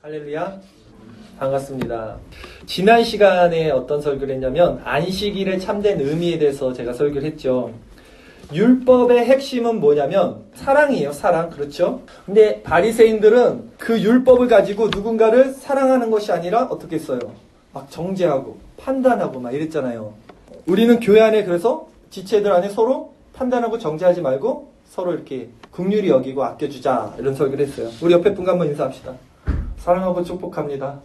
할렐루야. 반갑습니다. 지난 시간에 어떤 설교를 했냐면 안식일의 참된 의미에 대해서 제가 설교를 했죠. 율법의 핵심은 뭐냐면 사랑이에요. 사랑. 그렇죠? 근데 바리새인들은 그 율법을 가지고 누군가를 사랑하는 것이 아니라 어떻게 했어요? 막 정죄하고 판단하고 막 이랬잖아요. 우리는 교회 안에 그래서 지체들 안에 서로 판단하고 정죄하지 말고 서로 이렇게 긍휼히 여기고 아껴주자 이런 설교를 했어요. 우리 옆에 분과 한번 인사합시다. 사랑하고 축복합니다.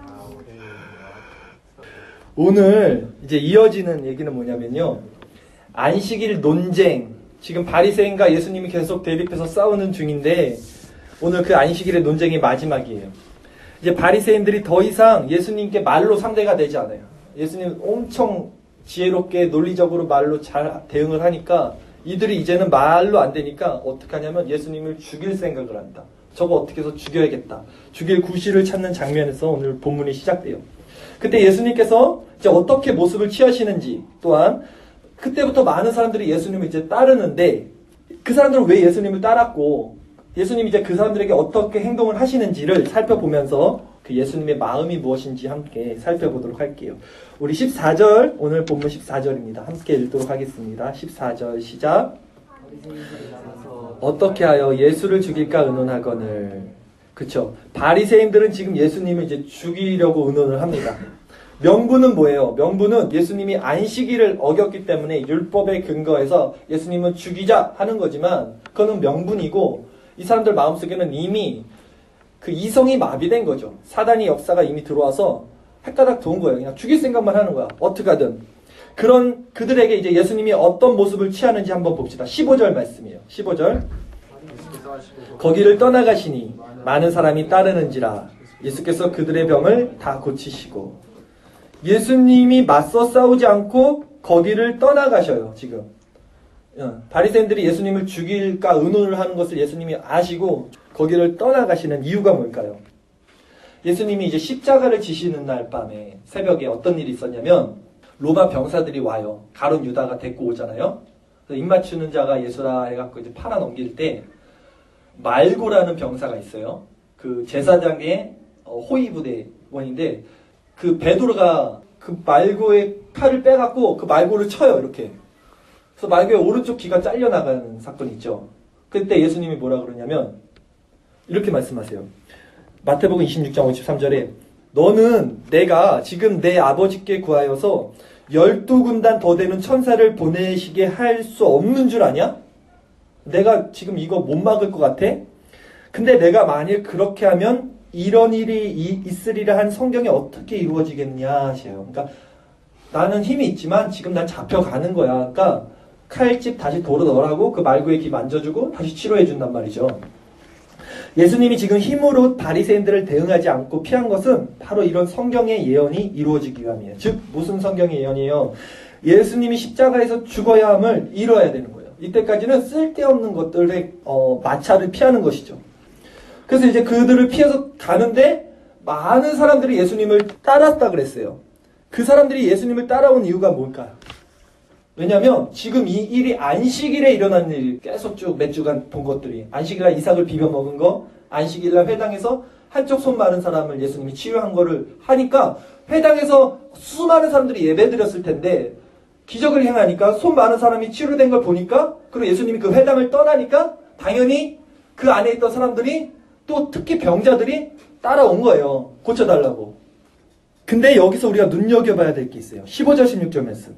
오늘 이제 이어지는 얘기는 뭐냐면요. 안식일 논쟁. 지금 바리새인과 예수님이 계속 대립해서 싸우는 중인데 오늘 그 안식일의 논쟁이 마지막이에요. 이제 바리새인들이 더 이상 예수님께 말로 상대가 되지 않아요. 예수님 엄청 지혜롭게 논리적으로 말로 잘 대응을 하니까 이들이 이제는 말로 안 되니까 어떻게 하냐면 예수님을 죽일 생각을 한다. 저거 어떻게 해서 죽여야겠다. 죽일 구실을 찾는 장면에서 오늘 본문이 시작돼요. 그때 예수님께서 이제 어떻게 모습을 취하시는지 또한 그때부터 많은 사람들이 예수님을 이제 따르는데 그 사람들은 왜 예수님을 따랐고 예수님이 이제 그 사람들에게 어떻게 행동을 하시는지를 살펴보면서 그 예수님의 마음이 무엇인지 함께 살펴보도록 할게요. 우리 14절, 오늘 본문 14절입니다. 함께 읽도록 하겠습니다. 14절 시작. 어떻게 하여 예수를 죽일까 의논하거늘. 그쵸. 바리새인들은 지금 예수님을 이제 죽이려고 의논을 합니다. 명분은 뭐예요? 명분은 예수님이 안식일을 어겼기 때문에 율법에 근거해서 예수님은 죽이자 하는 거지만 그거는 명분이고 이 사람들 마음속에는 이미 그 이성이 마비된 거죠. 사단의 역사가 이미 들어와서 헷가닥 도운 거예요. 그냥 죽일 생각만 하는 거야. 어떻게 하든. 그런 그들에게 이제 예수님이 어떤 모습을 취하는지 한번 봅시다. 15절 말씀이에요. 15절. 거기를 떠나가시니 많은 사람이 따르는지라 예수께서 그들의 병을 다 고치시고 예수님이 맞서 싸우지 않고 거기를 떠나가셔요. 지금 바리새인들이 예수님을 죽일까 의논을 하는 것을 예수님이 아시고 거기를 떠나가시는 이유가 뭘까요? 예수님이 이제 십자가를 지시는 날 밤에 새벽에 어떤 일이 있었냐면 로마 병사들이 와요. 가룟 유다가 데리고 오잖아요. 그래서 입 맞추는 자가 예수라 해갖고 이제 팔아 넘길 때 말고라는 병사가 있어요. 그 제사장의 호위 부대원인데 그 베드로가 그 말고의 칼을 빼갖고 그 말고를 쳐요. 이렇게. 그래서 말고의 오른쪽 귀가 잘려나가는 사건이 있죠. 그때 예수님이 뭐라 그러냐면 이렇게 말씀하세요. 마태복음 26장 53절에 너는 내가 지금 내 아버지께 구하여서 12군단 더 되는 천사를 보내시게 할 수 없는 줄 아냐? 내가 지금 이거 못 막을 것 같아? 근데 내가 만일 그렇게 하면 이런 일이 있으리라 한 성경이 어떻게 이루어지겠냐 하세요. 그러니까 나는 힘이 있지만 지금 난 잡혀가는 거야. 그러니까 칼집 다시 도로 넣으라고 그 말고의 귀 만져주고 다시 치료해 준단 말이죠. 예수님이 지금 힘으로 바리새인들을 대응하지 않고 피한 것은 바로 이런 성경의 예언이 이루어지기 위함이에요. 즉 무슨 성경의 예언이에요? 예수님이 십자가에서 죽어야 함을 이뤄야 되는 거예요. 이때까지는 쓸데없는 것들의 마찰을 피하는 것이죠. 그래서 이제 그들을 피해서 가는데 많은 사람들이 예수님을 따랐다 그랬어요. 그 사람들이 예수님을 따라온 이유가 뭘까요? 왜냐하면 지금 이 일이 안식일에 일어난 일 계속 쭉 몇 주간 본 것들이 안식일날 이삭을 비벼 먹은 거 안식일날 회당에서 한쪽 손 마른 사람을 예수님이 치유한 거를 하니까 회당에서 수많은 사람들이 예배드렸을 텐데 기적을 행하니까 손 마른 사람이 치유된 걸 보니까 그리고 예수님이 그 회당을 떠나니까 당연히 그 안에 있던 사람들이 또 특히 병자들이 따라온 거예요. 고쳐달라고. 근데 여기서 우리가 눈여겨봐야 될 게 있어요. 15절 16절 말씀.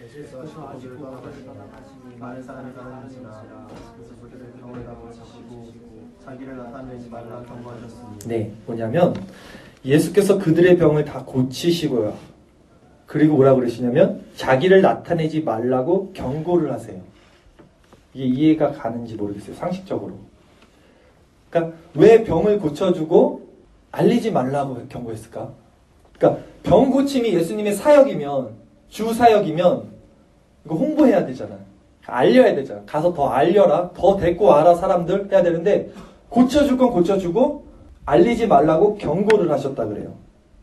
많은 사람이 따르는지라 그래서 그들의 병을 다 고치시고 자기를 나타내지 말라 경고하셨습니다. 네, 뭐냐면 예수께서 그들의 병을 다 고치시고요. 그리고 뭐라고 그러시냐면 자기를 나타내지 말라고 경고를 하세요. 이게 이해가 가는지 모르겠어요. 상식적으로. 그러니까 왜 병을 고쳐주고 알리지 말라고 경고했을까? 그러니까 병 고침이 예수님의 사역이면 주 사역이면 이거 홍보해야 되잖아요. 알려야 되잖아. 가서 더 알려라. 더 데리고 와라 사람들 해야 되는데 고쳐줄 건 고쳐주고 알리지 말라고 경고를 하셨다 그래요.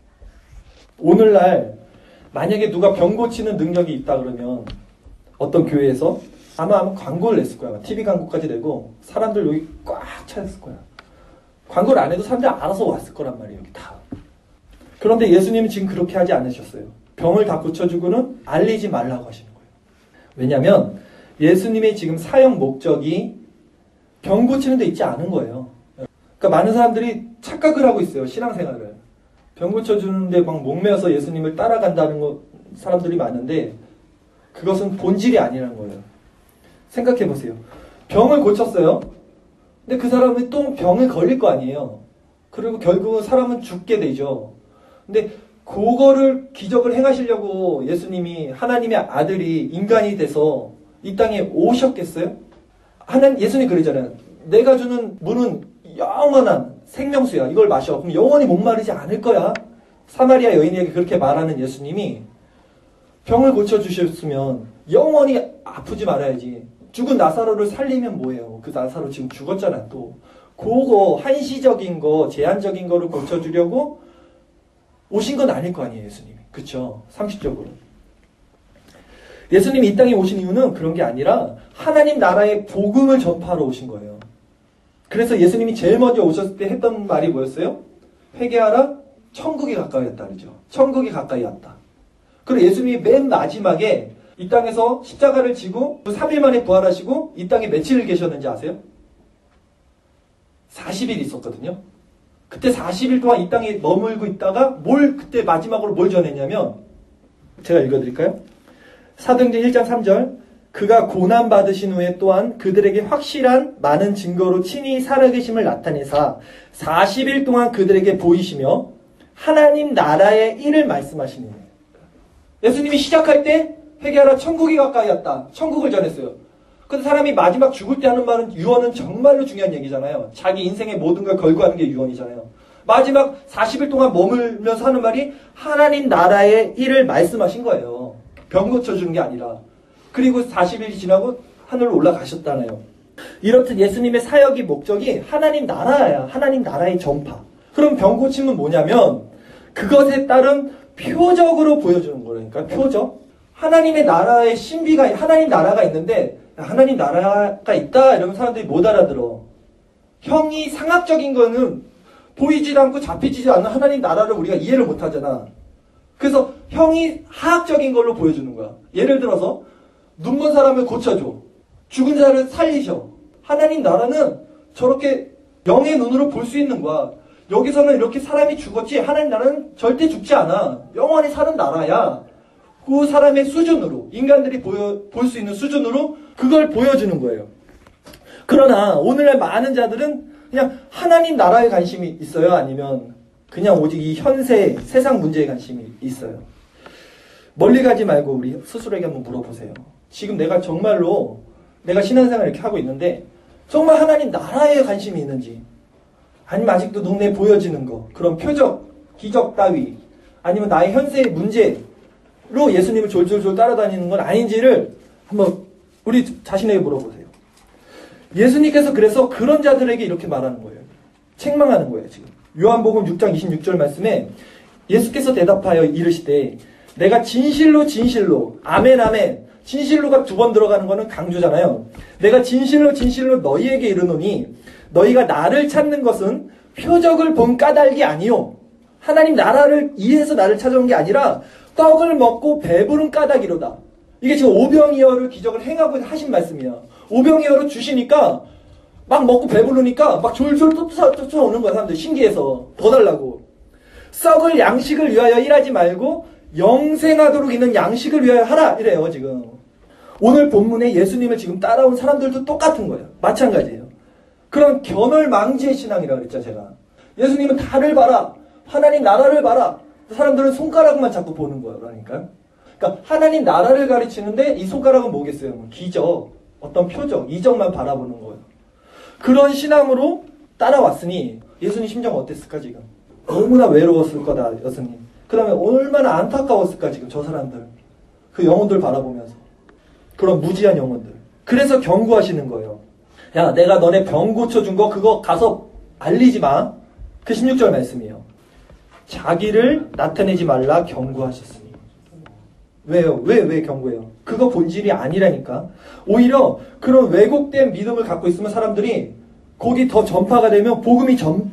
오늘날 만약에 누가 병 고치는 능력이 있다 그러면 어떤 교회에서 아마 광고를 냈을 거야. TV 광고까지 내고 사람들 여기 꽉 차였을 거야. 광고를 안 해도 사람들이 알아서 왔을 거란 말이에요. 여기 다. 그런데 예수님은 지금 그렇게 하지 않으셨어요. 병을 다 고쳐주고는 알리지 말라고 하시는 거예요. 왜냐하면 예수님의 지금 사역 목적이 병 고치는 데 있지 않은 거예요. 그러니까 많은 사람들이 착각을 하고 있어요. 신앙생활을. 병 고쳐주는데 막 목매어서 예수님을 따라간다는 사람들이 많은데 그것은 본질이 아니라는 거예요. 생각해 보세요. 병을 고쳤어요. 근데 그 사람이 또 병에 걸릴 거 아니에요. 그리고 결국은 사람은 죽게 되죠. 근데 그거를 기적을 행하시려고 예수님이 하나님의 아들이 인간이 돼서 이 땅에 오셨겠어요? 예수님 그러잖아요. 내가 주는 물은 영원한 생명수야. 이걸 마셔. 그럼 영원히 목마르지 않을 거야. 사마리아 여인에게 그렇게 말하는 예수님이 병을 고쳐주셨으면 영원히 아프지 말아야지. 죽은 나사로를 살리면 뭐예요? 그 나사로 지금 죽었잖아 또. 그거 한시적인 거, 제한적인 거를 고쳐주려고 오신 건 아닐 거 아니에요, 예수님이. 그쵸? 상식적으로. 예수님이 이 땅에 오신 이유는 그런 게 아니라 하나님 나라의 복음을 전파하러 오신 거예요. 그래서 예수님이 제일 먼저 오셨을 때 했던 말이 뭐였어요? 회개하라, 천국이 가까이 왔다 그러죠. 천국이 가까이 왔다. 그리고 예수님이 맨 마지막에 이 땅에서 십자가를 지고 3일 만에 부활하시고 이 땅에 며칠 계셨는지 아세요? 40일 있었거든요. 그때 40일 동안 이 땅에 머물고 있다가 그때 마지막으로 뭘 전했냐면 제가 읽어드릴까요? 사도행전 1장 3절 그가 고난받으신 후에 또한 그들에게 확실한 많은 증거로 친히 살아계심을 나타내사 40일 동안 그들에게 보이시며 하나님 나라의 일을 말씀하시니 예수님이 시작할 때 회개하라 천국이 가까이 왔다. 천국을 전했어요. 근데 사람이 마지막 죽을 때 하는 말은 유언은 정말로 중요한 얘기잖아요. 자기 인생의 모든 걸 걸고 하는 게 유언이잖아요. 마지막 40일 동안 머물면서 하는 말이 하나님 나라의 일을 말씀하신 거예요. 병 고쳐주는 게 아니라. 그리고 40일이 지나고 하늘로 올라가셨잖아요. 이렇듯 예수님의 사역의 목적이 하나님 나라야. 하나님 나라의 전파. 그럼 병 고침은 뭐냐면 그것에 따른 표적으로 보여주는 거라니까. 표적. 하나님의 나라의 신비가 하나님 나라가 있는데 하나님 나라가 있다 이러면 사람들이 못 알아들어. 형이 상학적인 거는 보이지도 않고 잡히지도 않는 하나님 나라를 우리가 이해를 못 하잖아. 그래서 형이 하학적인 걸로 보여주는 거야. 예를 들어서 눈먼 사람을 고쳐줘. 죽은 자를 살리셔. 하나님 나라는 저렇게 영의 눈으로 볼 수 있는 거야. 여기서는 이렇게 사람이 죽었지 하나님 나라는 절대 죽지 않아. 영원히 사는 나라야. 그 사람의 수준으로 인간들이 볼 수 있는 수준으로 그걸 보여주는 거예요. 그러나 오늘날 많은 자들은 그냥 하나님 나라에 관심이 있어요? 아니면 그냥 오직 이 현세 세상 문제에 관심이 있어요? 멀리 가지 말고 우리 스스로에게 한번 물어보세요. 지금 내가 정말로 내가 신앙생활을 이렇게 하고 있는데 정말 하나님 나라에 관심이 있는지 아니면 아직도 눈에 보여지는 거 그런 표적, 기적 따위 아니면 나의 현세의 문제로 예수님을 졸졸졸 따라다니는 건 아닌지를 한번 우리 자신에게 물어보세요. 예수님께서 그래서 그런 자들에게 이렇게 말하는 거예요. 책망하는 거예요. 지금 요한복음 6장 26절 말씀에 예수께서 대답하여 이르시되 내가 진실로 진실로 아멘 아멘 진실로가 2번 들어가는 거는 강조잖아요. 내가 진실로 진실로 너희에게 이르노니 너희가 나를 찾는 것은 표적을 본 까닭이 아니요 하나님 나라를 이해해서 나를 찾아온 게 아니라 떡을 먹고 배부른 까닭이로다. 이게 지금 오병이어를 기적을 행하고 하신 말씀이야. 오병이어를 주시니까 막 먹고 배부르니까 막 졸졸 쫓아오는 거야. 사람들 신기해서 더 달라고. 썩을 양식을 위하여 일하지 말고 영생하도록 있는 양식을 위하여 하라 이래요. 지금 오늘 본문에 예수님을 지금 따라온 사람들도 똑같은 거예요. 마찬가지예요. 그런 견얼망지의 신앙이라고 그랬죠. 제가 예수님은 달을 봐라 하나님 나라를 봐라. 사람들은 손가락만 자꾸 보는 거예요. 그러니까 하나님 나라를 가르치는데 이 손가락은 뭐겠어요? 기적, 어떤 표적, 이적만 바라보는 거예요. 그런 신앙으로 따라왔으니 예수님 심정 어땠을까 지금? 너무나 외로웠을 거다 예수님. 그 다음에 얼마나 안타까웠을까 지금 저 사람들. 그 영혼들 바라보면서. 그런 무지한 영혼들. 그래서 경고하시는 거예요. 야 내가 너네 병 고쳐준 거 그거 가서 알리지 마. 그 16절 말씀이에요. 자기를 나타내지 말라 경고하셨으니. 왜요? 왜 경고해요? 그거 본질이 아니라니까. 오히려 그런 왜곡된 믿음을 갖고 있으면 사람들이 거기 더 전파가 되면 복음이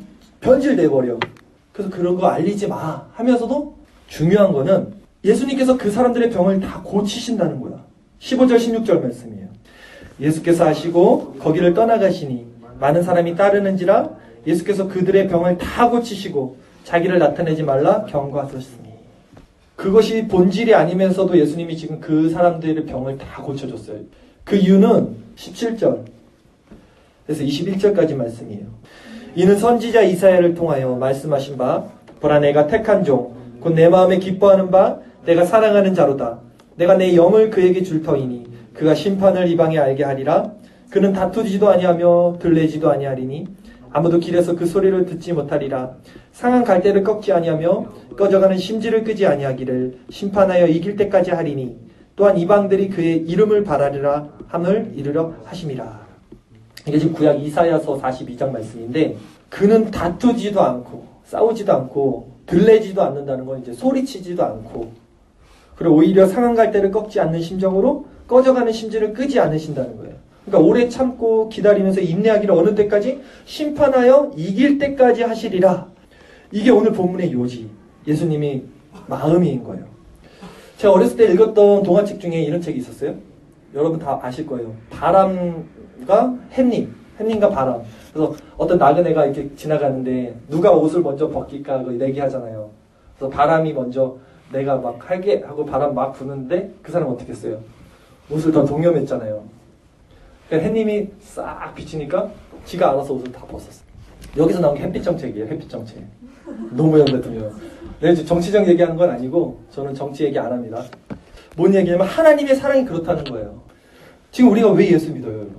변질돼 버려. 그래서 그런 거 알리지 마 하면서도 중요한 거는 예수님께서 그 사람들의 병을 다 고치신다는 거야. 15절 16절 말씀이에요. 예수께서 하시고 거기를 떠나가시니 많은 사람이 따르는지라 예수께서 그들의 병을 다 고치시고 자기를 나타내지 말라 경고하셨으니. 그것이 본질이 아니면서도 예수님이 지금 그 사람들의 병을 다 고쳐줬어요. 그 이유는 17절 그래서 21절까지 말씀이에요. 이는 선지자 이사야를 통하여 말씀하신 바 보라 내가 택한 종 곧 내 마음에 기뻐하는 바 내가 사랑하는 자로다. 내가 내 영을 그에게 줄 터이니 그가 심판을 이방에 알게 하리라. 그는 다투지도 아니하며 들레지도 아니하리니 아무도 길에서 그 소리를 듣지 못하리라. 상한 갈대를 꺾지 아니하며 꺼져가는 심지를 끄지 아니하기를 심판하여 이길 때까지 하리니 또한 이방들이 그의 이름을 바라리라 함을 이르려 하심이라. 이게 지금 구약 이사야서 42장 말씀인데 그는 다투지도 않고 싸우지도 않고 들레지도 않는다는 건 이제 소리치지도 않고 그리고 오히려 상한 갈대를 꺾지 않는 심정으로 꺼져가는 심지를 끄지 않으신다는 거예요. 그러니까 오래 참고 기다리면서 인내하기를 어느 때까지 심판하여 이길 때까지 하시리라. 이게 오늘 본문의 요지. 예수님이 마음인 거예요. 제가 어렸을 때 읽었던 동화책 중에 이런 책이 있었어요. 여러분 다 아실 거예요. 바람과 햇님과 바람. 그래서 어떤 나그네가 이렇게 지나가는데 누가 옷을 먼저 벗길까 내기하잖아요. 그래서 바람이 먼저 내가 막 할게 하고 바람 막 부는데 그 사람 어떻게 했어요? 옷을 더 동염했잖아요. 그러니까 햇님이 싹 비치니까 지가 알아서 옷을 다 벗었어요. 여기서 나온 게 햇빛 정책이에요. 햇빛 정책. 노무현 대통령. 내가 이제 정치적 얘기하는 건 아니고 저는 정치 얘기 안 합니다. 뭔 얘기냐면 하나님의 사랑이 그렇다는 거예요. 지금 우리가 왜 예수 믿어요, 여러분?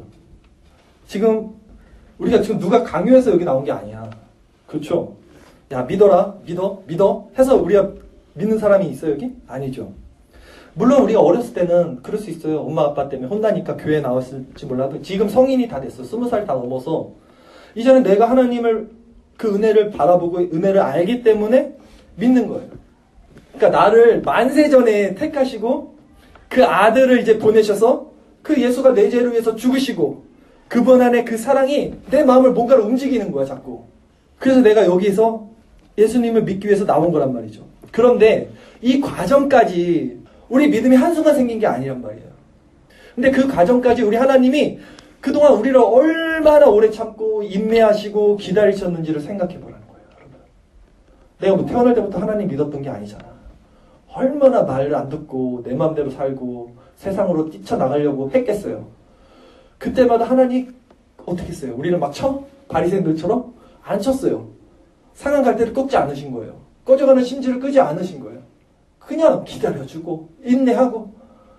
우리가 지금 누가 강요해서 여기 나온 게 아니야. 그렇죠? 야, 믿어라. 믿어. 해서 우리가 믿는 사람이 있어요, 여기? 아니죠. 물론 우리가 어렸을 때는 그럴 수 있어요. 엄마 아빠 때문에 혼나니까 교회 나왔을지 몰라도 지금 성인이 다 됐어. 20살 다 넘어서 이제는 내가 하나님을 그 은혜를 바라보고 은혜를 알기 때문에 믿는 거예요. 그러니까 나를 만세전에 택하시고 그 아들을 이제 보내셔서 그 예수가 내 죄를 위해서 죽으시고 그분 안에 그 사랑이 내 마음을 뭔가를 움직이는 거야, 자꾸. 그래서 내가 여기서 예수님을 믿기 위해서 나온 거란 말이죠. 그런데 이 과정까지 우리 믿음이 한순간 생긴 게 아니란 말이에요. 근데 그 과정까지 우리 하나님이 그동안 우리를 얼마나 오래 참고 인내하시고 기다리셨는지를 생각해 보라는 거예요, 여러분. 내가 뭐 태어날 때부터 하나님 믿었던 게 아니잖아. 얼마나 말을 안 듣고 내 마음대로 살고 세상으로 뛰쳐나가려고 했겠어요. 그때마다 하나님 어떻게 했어요? 우리를 막 쳐? 바리새인들처럼? 안 쳤어요. 상한 갈대를 꺾지 않으신 거예요. 꺼져가는 심지를 끄지 않으신 거예요. 그냥 기다려주고 인내하고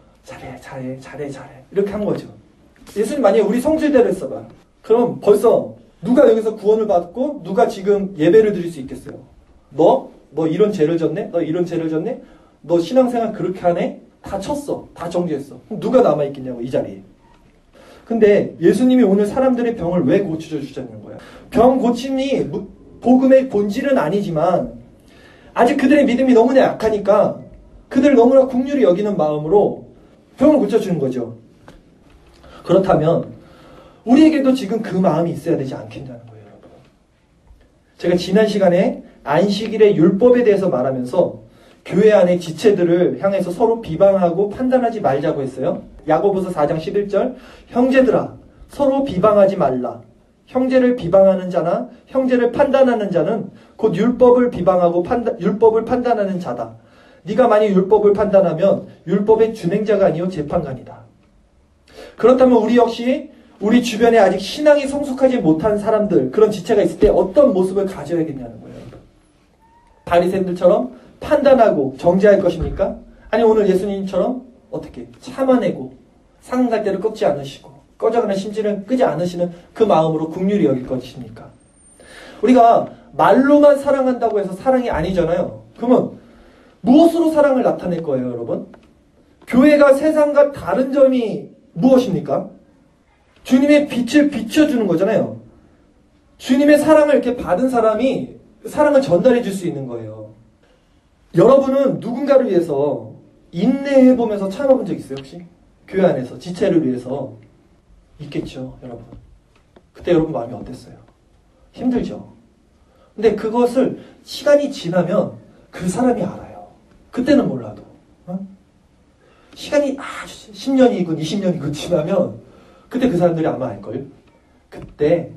잘해 이렇게 한 거죠. 예수님 만약에 우리 성질대로 했어봐. 그럼 벌써 누가 여기서 구원을 받고 누가 지금 예배를 드릴 수 있겠어요? 너 이런 죄를 졌네? 너 이런 죄를 졌네? 너 신앙생활 그렇게 하네? 다 쳤어. 다 정죄했어. 그럼 누가 남아있겠냐고, 이 자리에. 근데 예수님이 오늘 사람들의 병을 왜 고쳐주자는 거야? 병 고침이 복음의 본질은 아니지만 아직 그들의 믿음이 너무나 약하니까 그들을 너무나 긍휼히 여기는 마음으로 병을 고쳐주는 거죠. 그렇다면 우리에게도 지금 그 마음이 있어야 되지 않겠냐는 거예요, 여러분. 제가 지난 시간에 안식일의 율법에 대해서 말하면서 교회 안의 지체들을 향해서 서로 비방하고 판단하지 말자고 했어요. 야고보서 4장 11절 형제들아 서로 비방하지 말라. 형제를 비방하는 자나 형제를 판단하는 자는 곧 율법을 비방하고 율법을 판단하는 자다. 네가 만약 율법을 판단하면 율법의 준행자가 아니요 재판관이다. 그렇다면 우리 역시 우리 주변에 아직 신앙이 성숙하지 못한 사람들, 그런 지체가 있을 때 어떤 모습을 가져야겠냐는 거예요. 바리새인들처럼 판단하고 정죄할 것입니까? 아니 오늘 예수님처럼 어떻게 참아내고 상한 갈대를 꺾지 않으시고 꺼져가는 심지를 끄지 않으시는 그 마음으로 긍휼히 여길 것입니까? 우리가 말로만 사랑한다고 해서 사랑이 아니잖아요. 그러면 무엇으로 사랑을 나타낼 거예요, 여러분? 교회가 세상과 다른 점이 무엇입니까? 주님의 빛을 비춰주는 거잖아요. 주님의 사랑을 이렇게 받은 사람이 사랑을 전달해 줄 수 있는 거예요. 여러분은 누군가를 위해서 인내해보면서 참아본 적 있어요, 혹시? 교회 안에서 지체를 위해서. 있겠죠, 여러분. 그때 여러분 마음이 어땠어요? 힘들죠. 근데 그것을 시간이 지나면 그 사람이 알아요. 그때는 몰라도. 시간이 10년이건 20년이건 지나면 그때 그 사람들이 아마 알걸. 그때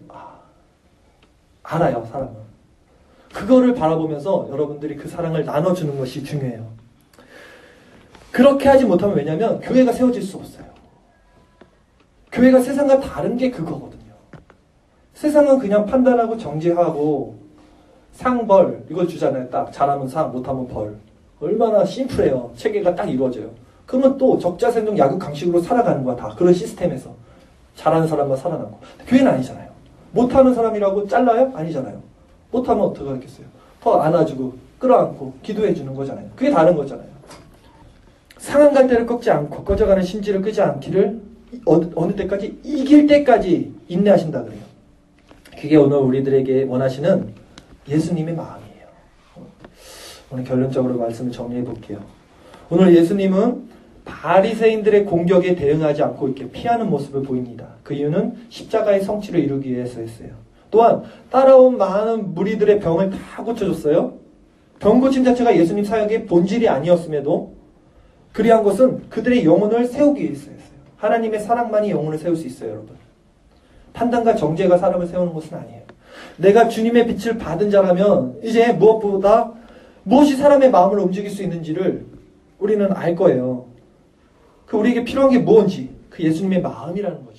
알아요, 사람은. 그거를 바라보면서 여러분들이 그 사랑을 나눠주는 것이 중요해요. 그렇게 하지 못하면 왜냐면 교회가 세워질 수 없어요. 교회가 세상과 다른 게 그거거든요. 세상은 그냥 판단하고 정죄하고 상벌 이걸 주잖아요. 딱 잘하면 상, 못하면 벌. 얼마나 심플해요. 체계가 딱 이루어져요. 그러면 또 적자생존 약육강식으로 살아가는 거야. 다 그런 시스템에서. 잘하는 사람만 살아남고. 교회는 아니잖아요. 못하는 사람이라고 잘라요? 아니잖아요. 못하면 어떻게 하겠어요? 더 안아주고 끌어안고 기도해 주는 거잖아요. 그게 다른 거잖아요. 상한 갈대를 꺾지 않고 꺼져가는 심지를 끄지 않기를 어느 때까지? 이길 때까지 인내하신다 그래요. 그게 오늘 우리들에게 원하시는 예수님의 마음이에요. 오늘 결론적으로 말씀을 정리해 볼게요. 오늘 예수님은 바리새인들의 공격에 대응하지 않고 이렇게 피하는 모습을 보입니다. 그 이유는 십자가의 성취를 이루기 위해서였어요. 또한 따라온 많은 무리들의 병을 다 고쳐줬어요. 병 고침 자체가 예수님 사역의 본질이 아니었음에도 그리한 것은 그들의 영혼을 세우기 위해서였어요. 하나님의 사랑만이 영혼을 세울 수 있어요, 여러분. 판단과 정죄가 사람을 세우는 것은 아니에요. 내가 주님의 빛을 받은 자라면 이제 무엇보다 무엇이 사람의 마음을 움직일 수 있는지를 우리는 알 거예요. 그 우리에게 필요한 게 뭔지 그 예수님의 마음이라는 거예요.